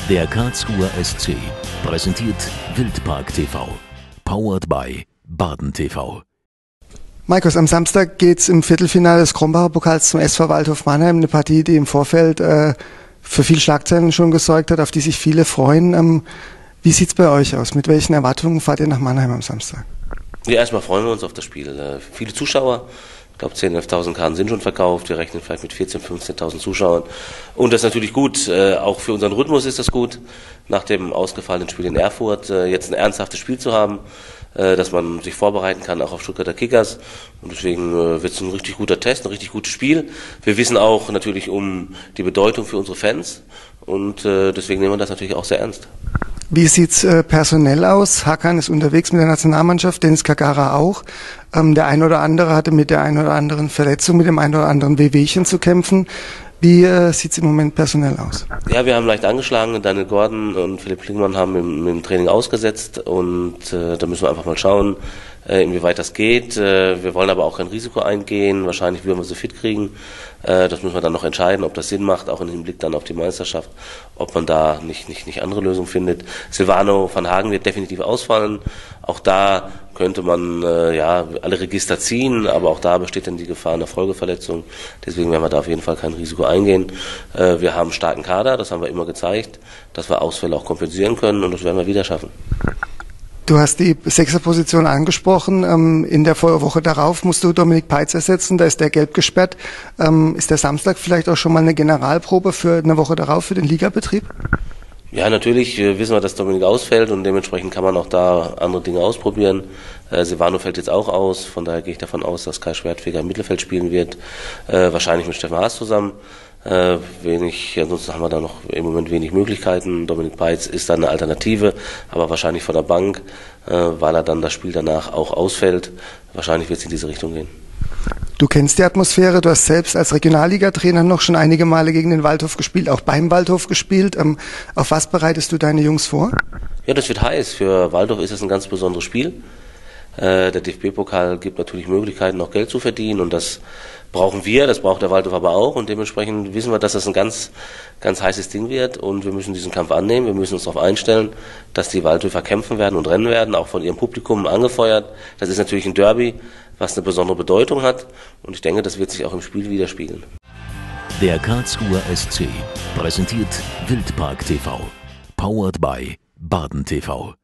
Der Karlsruher SC präsentiert Wildpark TV. Powered by Baden TV. Markus, am Samstag geht's im Viertelfinale des Krombacher Pokals zum SV Waldhof Mannheim. Eine Partie, die im Vorfeld für viel Schlagzeilen schon gesorgt hat, auf die sich viele freuen. Wie sieht's bei euch aus? Mit welchen Erwartungen fahrt ihr nach Mannheim am Samstag? Ja, erstmal freuen wir uns auf das Spiel. Viele Zuschauer. Ich glaube, 10.000, 11.000 Karten sind schon verkauft. Wir rechnen vielleicht mit 14.000, 15.000 Zuschauern. Und das ist natürlich gut. Auch für unseren Rhythmus ist das gut, nach dem ausgefallenen Spiel in Erfurt jetzt ein ernsthaftes Spiel zu haben, dass man sich vorbereiten kann, auch auf Stuttgarter Kickers. Und deswegen wird es ein richtig guter Test, ein richtig gutes Spiel. Wir wissen auch natürlich um die Bedeutung für unsere Fans. Und deswegen nehmen wir das natürlich auch sehr ernst. Wie sieht's personell aus? Hakan ist unterwegs mit der Nationalmannschaft, Dennis Kagara auch. Der ein oder andere hatte mit der ein oder anderen Verletzung, mit dem ein oder anderen Wehwehchen zu kämpfen. Wie sieht's im Moment personell aus? Ja, wir haben leicht angeschlagen. Daniel Gordon und Philipp Klingmann haben im Training ausgesetzt. Und da müssen wir einfach mal schauen, inwieweit das geht. Wir wollen aber auch kein Risiko eingehen. Wahrscheinlich würden wir sie fit kriegen. Das müssen wir dann noch entscheiden, ob das Sinn macht, auch im Hinblick dann auf die Meisterschaft, ob man da nicht andere Lösungen findet. Silvano van Hagen wird definitiv ausfallen. Auch da könnte man alle Register ziehen, aber auch da besteht dann die Gefahr einer Folgeverletzung. Deswegen werden wir da auf jeden Fall kein Risiko eingehen. Wir haben einen starken Kader, das haben wir immer gezeigt, dass wir Ausfälle auch kompensieren können, und das werden wir wieder schaffen. Du hast die Sechserposition angesprochen. In der Woche darauf musst du Dominik Peitz ersetzen, da ist der gelb gesperrt. Ist der Samstag vielleicht auch schon mal eine Generalprobe für eine Woche darauf für den Ligabetrieb? Ja, natürlich wissen wir, dass Dominik ausfällt, und dementsprechend kann man auch da andere Dinge ausprobieren. Silvano fällt jetzt auch aus, von daher gehe ich davon aus, dass Kai Schwertfeger im Mittelfeld spielen wird, wahrscheinlich mit Steffen Haas zusammen. Ansonsten haben wir da noch im Moment wenig Möglichkeiten. Dominik Peitz ist dann eine Alternative, aber wahrscheinlich von der Bank, weil er dann das Spiel danach auch ausfällt. Wahrscheinlich wird es in diese Richtung gehen. Du kennst die Atmosphäre, du hast selbst als Regionalliga-Trainer noch schon einige Male gegen den Waldhof gespielt, auch beim Waldhof gespielt. Auf was bereitest du deine Jungs vor? Ja, das wird heiß. Für Waldhof ist es ein ganz besonderes Spiel. Der DFB-Pokal gibt natürlich Möglichkeiten, noch Geld zu verdienen, und das brauchen wir, das braucht der Waldhof aber auch, und dementsprechend wissen wir, dass das ein ganz heißes Ding wird, und wir müssen diesen Kampf annehmen, wir müssen uns darauf einstellen, dass die Waldhöfer kämpfen werden und rennen werden, auch von ihrem Publikum angefeuert. Das ist natürlich ein Derby, was eine besondere Bedeutung hat, und ich denke, das wird sich auch im Spiel widerspiegeln. Der Karlsruher SC präsentiert Wildpark TV. Powered by Baden TV.